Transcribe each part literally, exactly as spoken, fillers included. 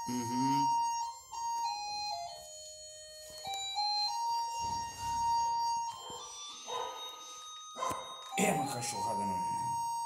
Uhum. É uma cachorrada nojenta.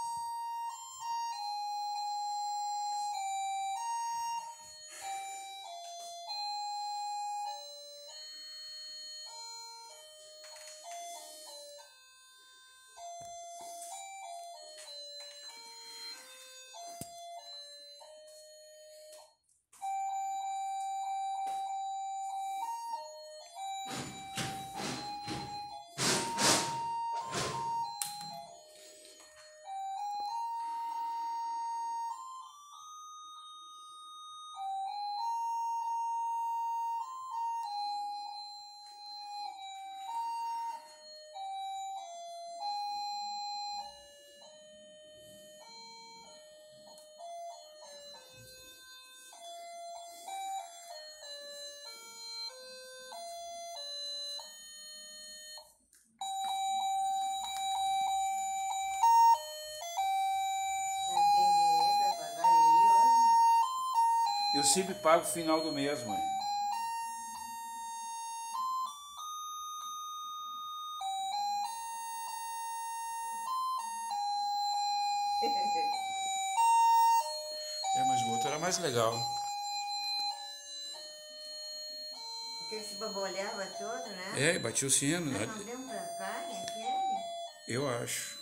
Não tem dinheiro pra pagar ele hoje? Eu sempre pago o final do mês, mãe. É, mas o outro era mais legal. Porque ele se babolhava todo, né? É, bati o sino, Mas né? não deu pra cá, né, aquele? Eu acho.